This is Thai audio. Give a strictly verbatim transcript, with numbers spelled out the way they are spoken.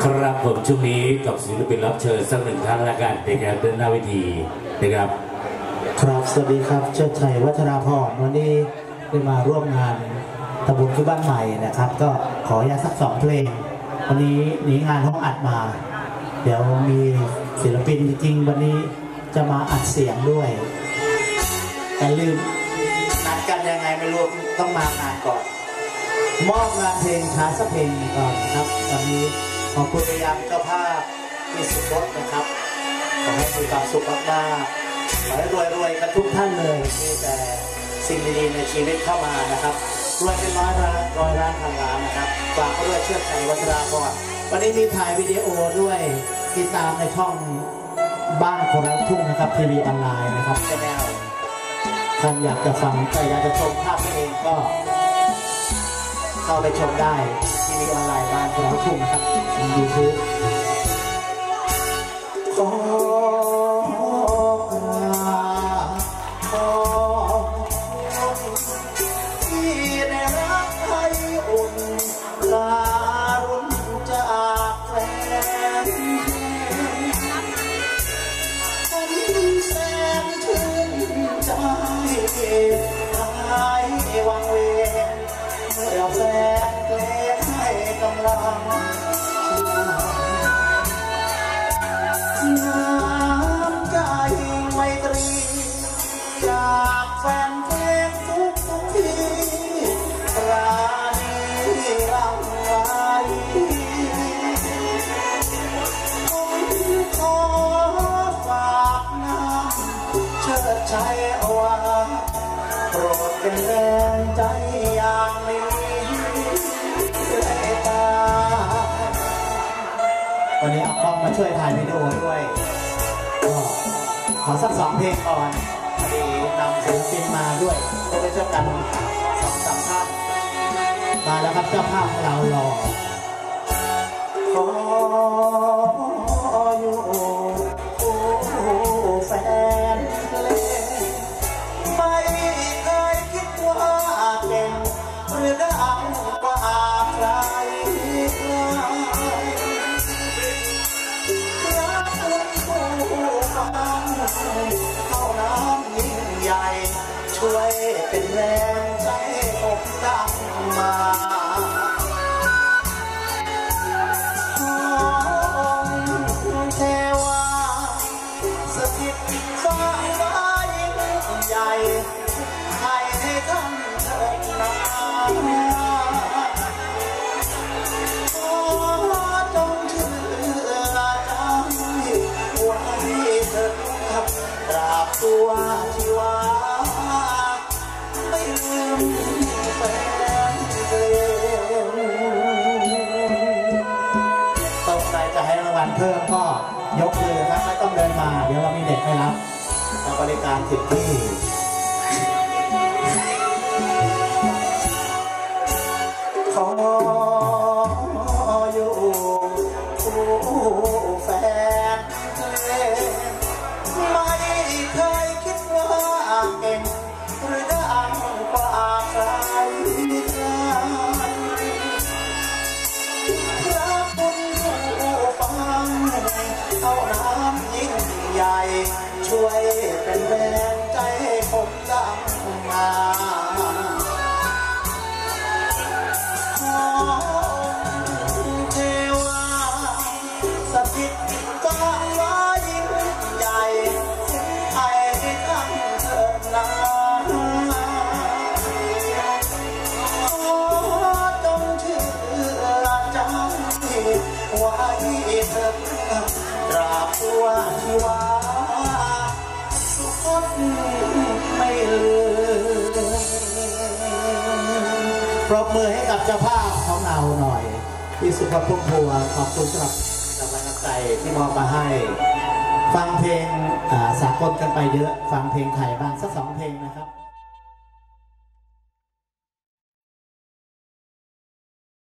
ครับผมช่วงนี้กับศิลปินรับเชิญสักหนึ่งท่านละกันนะครับเดินหน้าเวทีนะครับครับสวัสดีครับเชิดชัยวัฒนาพรวันนี้ได้มาร่วมงานตำบลคือบ้านใหม่นะครับก็ขออยาสักสองเพลงวันนี้หนีงานห้องอัดมาเดี๋ยวมีศิลปินจริงๆวันนี้จะมาอัดเสียงด้วยแต่ลืมนัดกันยังไงไม่รู้ต้องมางานก่อนมอบงานเพลงช้าสักเพลงก่อนครับวันนี้ขอบคุณยังเจ้าภาพที่สุดยอดนะครับขอให้มีความสุขมากๆขอให้รวยๆกันทุกท่านเลยมีแต่สิ่งดีๆในชีวิตเข้ามานะครับรวยเป็นร้อยล้านร้อยล้านพันล้านนะครับฝากด้วยเชื่อใจวัฒนาพรวันนี้มีถ่ายวิดีโอด้วยติดตามในช่องบ้านคนรักทุ่งนะครับทีวีออนไลน์นะครับแชนแนลท่านอยากจะฟังแต่อยากจะชมภาพเองก็เข้าไปชมได้ทีวีออนไลน์บ้านคนรักทุ่งนะครับในยูทูบขอขอที่ได้รักให้อุ่นลารุ่นจากแฟนคนแสนชื่นใจหายวังเวงเมื่อแฟนเกลให้กำลังน้ำใจไมตรีจากแฟนเพลงทุกทุกทีปราณีรังไว้ผมขอฝากน้ำเชิดชัยเอาไว้โปรดเป็นแรงใจอย่างนี้เลยตาวันนี้เอากล้องมาช่วยถ่ายวิดีโอด้วยก็ขอสักสองเพลงก่อนพอดีนำศิลปินมาด้วยก็ไปเจอกันสองสามท่านมาแล้วครับเจ้าภาพของเรารอขออยู่แฟนเพลงไม่เคยคิดว่าเก่งหรือดังกว่าใครรักคนผู้ฟังเท่านั้นยิ่งใหญ่ช่วยเป็นแรงใจผมดังมาเทวาสถิตฟ้าฟ้ายิ่งใหญ่ให้ให้ท่านเถิดนาขอจงเชื่อใจไว้เถิดครับตราบตัวที่ว่าไม่ลืมแฟนเพลงต่อไปจะให้รางวัลเพิ่มก็ยกมือครับไม่ต้องเดินมาเดี๋ยวเรามีเด็กให้รับเราบริการถึงที่ขออยู่คู่แฟนเพลงไม่เคยคิดว่าเก่งหรือดังกว่าใครรักคุณผู้ฟังเท่านั้นยิ่งใหญ่ช่วยเป็นแรงใจให้ผมดังมาเทวาสถิตฟ้าฟ้ายิ่งใหญ่ไอ้ทั้งเถิดนาขอจงเชื่อใจไว้เถิดตราบตัวที่ว่าสุขไม่ลืมปรบมือให้กับเจ้าภาพของเราหน่อยพี่สุภพุ่มพวงขอบคุณสำหรับกำลังใจที่มอบมาให้ฟังเพลงสากลกันไปเยอะฟังเพลงไทยบ้างสักสองเพลงนะครับ